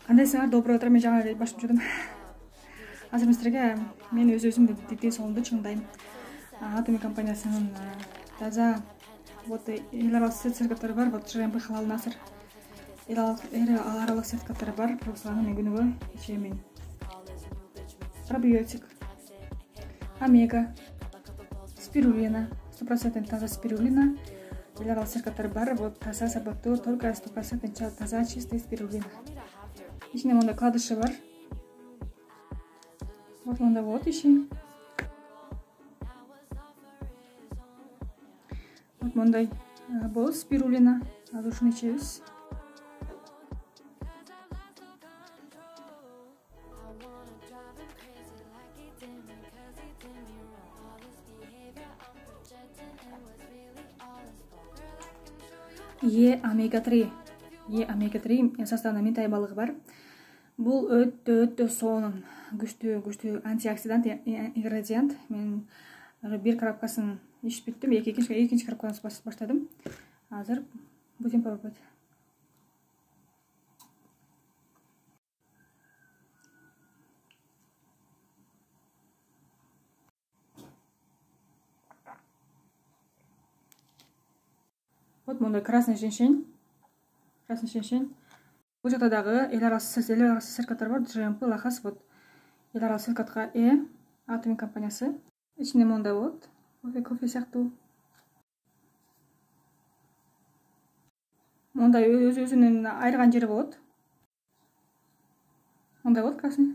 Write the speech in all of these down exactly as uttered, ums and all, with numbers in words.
Кандайсыңар? Доброе утро. Мен жаңа башым жүрдім. Азыр сіздерге мен өз өзімді денсаулығымды шыңдаймын. Атоми компаниясының таза вот эл аралык сертификаттары бар. Вот ЖМП халал насыр эл аралык сертификаттары бар. Просто мен күнүгө ичемин. Пробиотик, омега, спирулина, сто процентов таза спирулина. Эл аралык сертификаттары бар. Вот таза сабаттуу, только сто процентов таза чистый спирулина. Ичинде мондай кладышы бар. Вот мондай вот иши. Вот мондай болот спирулина. Азыр ушуну ичебиз. Е омега три. Е омега три составында минтай балыгы бар. Бул өтө өтө сонун күчтүү күчтүү антиоксидант ингредиент. Мен бир коробкасын ичип бүттүм. Экинчи экинчи коробканы баштадым. Азыр будем пробовать. Вот мондай красный женьшень. Красный женьшень. Бул жакта дагы эл аралык сертификаттар бар. ЖМП, Лахас, вот эл аралык сертификатка ээ Атоми компаниясы. Ичинде мондай вот. Кофе, кофе сыяктуу. Мондай өз өзүнүн айрган жери болот. Мондай вот красный.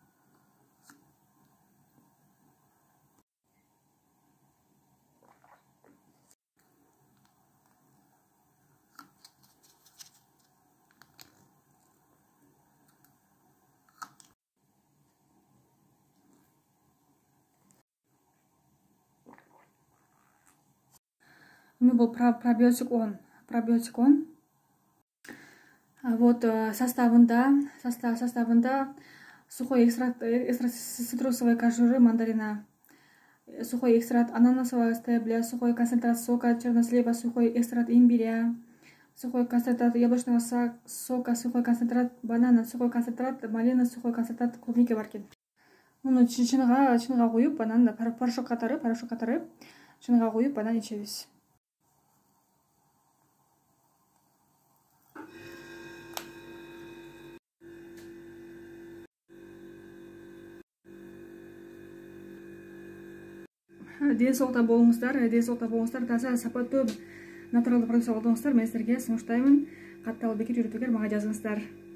Мен бул пробиотик он. Пробиотик он. Вот составында, состав составында сухой экстракт, экстракт цитрусовой кожуры мандарина, сухой экстракт ананасового стебля, сухой концентрат сока чернослива, сухой экстракт имбиря, сухой концентрат яблочного сока, сухой концентрат банана, сухой концентрат малины, сухой концентрат клубники бар экен. Муну чыныга чыныга коюп, анан порошок катары, порошок катары чыныга коюп, анан ичебиз. Денсаулыкта болуңуздар, денсаулыкта болуңуздар, таза сапаттуу натуралдуу продукция алыңыздар. Мен силерге сунуштаймын. Катталып бекер жүрүптүгөр мага жазыңыздар.